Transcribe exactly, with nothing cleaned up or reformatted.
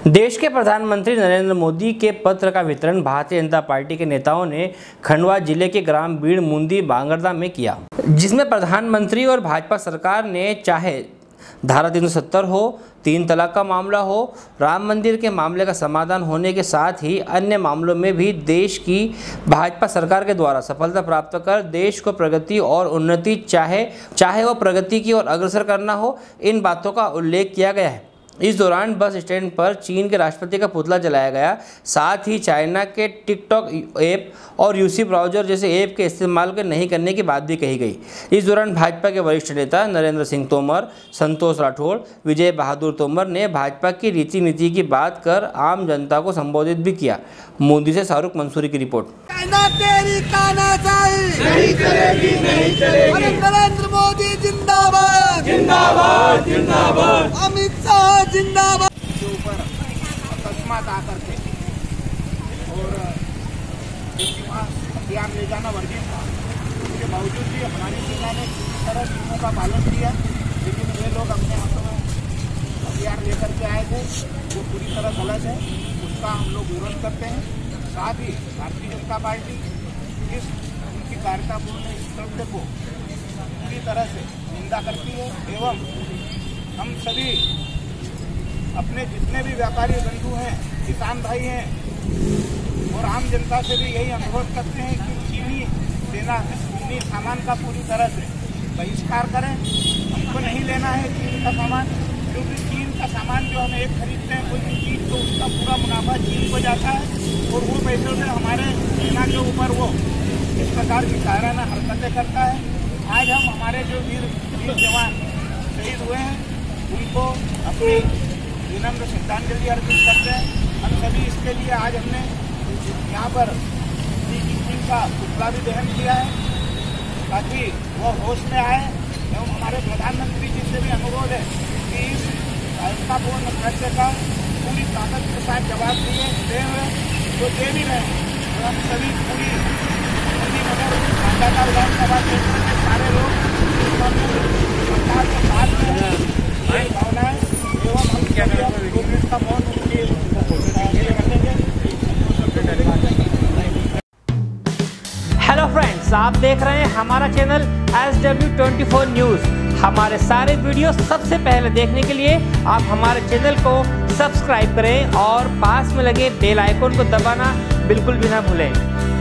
देश के प्रधानमंत्री नरेंद्र मोदी के पत्र का वितरण भारतीय जनता पार्टी के नेताओं ने खंडवा जिले के ग्राम बीड़ मुंदी बांगरदा में किया, जिसमें प्रधानमंत्री और भाजपा सरकार ने चाहे धारा तीन सौ सत्तर हो, तीन तलाक का मामला हो, राम मंदिर के मामले का समाधान होने के साथ ही अन्य मामलों में भी देश की भाजपा सरकार के द्वारा सफलता प्राप्त कर देश को प्रगति और उन्नति चाहे चाहे वो प्रगति की ओर अग्रसर करना हो, इन बातों का उल्लेख किया गया है। इस दौरान बस स्टैंड पर चीन के राष्ट्रपति का पुतला जलाया गया। साथ ही चाइना के टिकटॉक ऐप और यूसी ब्राउजर जैसे ऐप के इस्तेमाल के नहीं करने की बात भी कही गई। इस दौरान भाजपा के वरिष्ठ नेता नरेंद्र सिंह तोमर, संतोष राठौड़, विजय बहादुर तोमर ने भाजपा की रीति नीति की बात कर आम जनता को संबोधित भी किया। मोदी से शाहरुख मंसूरी की रिपोर्ट। तेरी नहीं चलेगी, नहीं चलेगी। नरेंद्र मोदी जिंदाबाद, जिंदाबाद, जिंदाबाद। अमित शाह जिंदाबाद। के ऊपर अकस्मात आकर के और हथियार ले जाना वर्जित था, उसके बावजूद भी हमारी सेना ने किसी तरह नियमों का पालन किया, लेकिन वे लोग अपने हाथों में हथियार लेकर के आए थे, जो पूरी तरह गलत है, उसका हम लोग विरोध करते हैं। साथ ही भारतीय जनता पार्टी इस उनकी कार्यतापूर्ण इस कृत्य को पूरी तरह से निंदा करती है एवं हम सभी अपने जितने भी व्यापारी बंधु हैं, किसान भाई हैं और आम जनता से भी यही अनुरोध करते हैं कि चीनी लेना है, चीनी सामान का पूरी तरह से बहिष्कार करें। हमको नहीं लेना है चीन का सामान, क्योंकि चीन का सामान जो हम एक खरीदते हैं कोई भी चीज, तो उसका पूरा मुनाफा चीन को जाता है और वो पैसों से हमारे सेना के ऊपर वो इस प्रकार की कायराना हरकतें करता है। आज हम हमारे जो वीर वीर जवान शहीद हुए हैं, उनको अपनी विनम्र श्रद्धांजलि अर्पित करते हैं। हम सभी इसके लिए आज हमने यहाँ पर शी जिनपिंग का पुतला भी दहन किया है, ताकि वो होश में आए एवं हमारे प्रधानमंत्री जी से भी अनुरोध है कि इस भाजपापूर्ण कृत्य का पूरी ताकत के साथ जवाब दिए दे हुए जो दे भी रहे हैं। तो हम सभी पूरी नगर मांधाता विधानसभा क्षेत्र के सारे लोग सरकार के साथ में हैं, ये भावनाएं एवं हम क्या दो मिनट का मौन उनकी रखेंगे। हेलो फ्रेंड्स, आप देख रहे हैं हमारा channel S W twenty four news. हमारे सारे वीडियो सबसे पहले देखने के लिए आप हमारे चैनल को सब्सक्राइब करें और पास में लगे बेल आइकन को दबाना बिल्कुल भी ना भूलें।